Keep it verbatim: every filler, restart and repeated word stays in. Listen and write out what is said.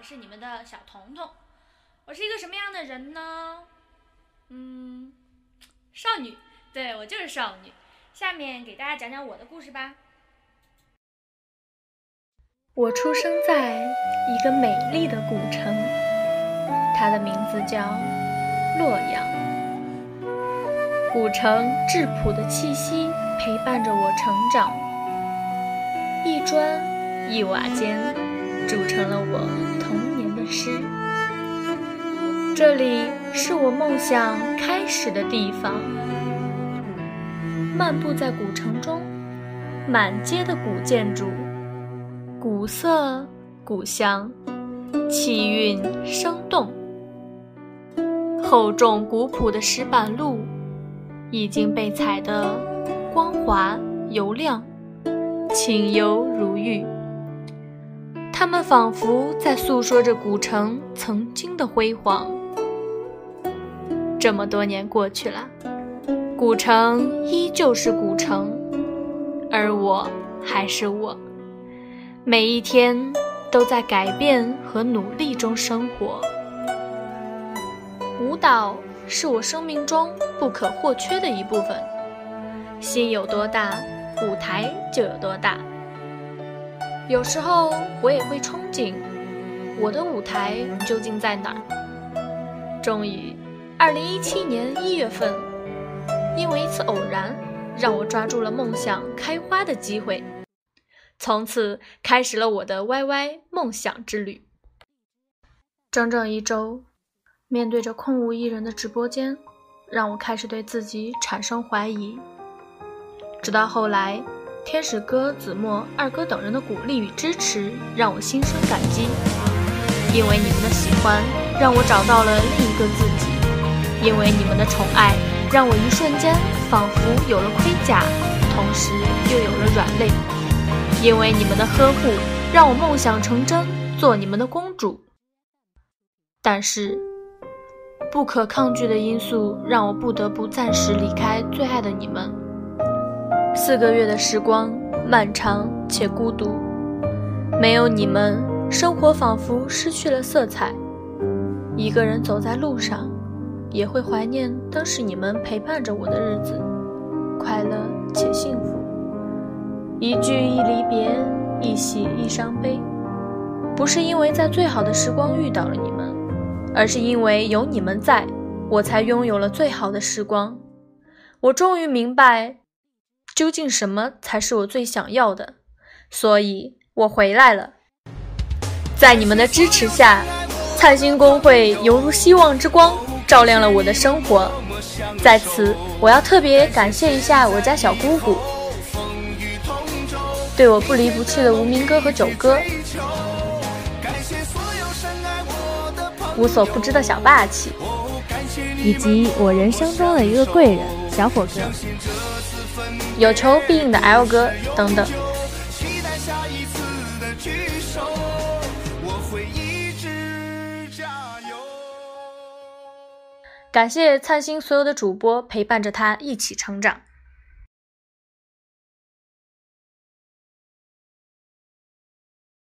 我是你们的小彤彤。我是一个什么样的人呢？嗯，少女，对，我就是少女。下面给大家讲讲我的故事吧。 我出生在一个美丽的古城，它的名字叫洛阳。古城质朴的气息陪伴着我成长，一砖一瓦间筑成了我童年的诗。这里是我梦想开始的地方。漫步在古城中，满街的古建筑，古色古香，气韵生动。厚重古朴的石板路已经被踩得光滑油亮，清幽如玉。它们仿佛在诉说着古城曾经的辉煌。这么多年过去了，古城依旧是古城，而我还是我。每一天都在改变和努力中生活。舞蹈是我生命中不可或缺的一部分，心有多大，舞台就有多大。有时候我也会憧憬，我的舞台究竟在哪儿？终于二零一七年一月份，因为一次偶然，让我抓住了梦想开花的机会，从此开始了我的 Y Y 梦想之旅。整整一周，面对着空无一人的直播间，让我开始对自己产生怀疑。直到后来，天使哥、子墨、二哥等人的鼓励与支持，让我心生感激。因为你们的喜欢，让我找到了另一个自己。因为你们的宠爱，让我一瞬间仿佛有了盔甲，同时又有了软肋。因为你们的呵护，让我梦想成真，做你们的公主。但是不可抗拒的因素让我不得不暂时离开最爱的你们。四个月的时光漫长且孤独，没有你们，生活仿佛失去了色彩。一个人走在路上，也会怀念当时你们陪伴着我的日子，快乐且幸福。一聚一离别，一喜一伤悲，不是因为在最好的时光遇到了你们，而是因为有你们在，我才拥有了最好的时光。我终于明白，究竟什么才是我最想要的，所以我回来了。在你们的支持下，灿星公会犹如希望之光，照亮了我的生活。在此，我要特别感谢一下我家小姑姑，对我不离不弃的无名哥和九哥，无所不知的小霸气， 以及我人生中的一个贵人小火哥， 有求必应的 L 哥等等。感谢灿星所有的主播陪伴着他一起成长。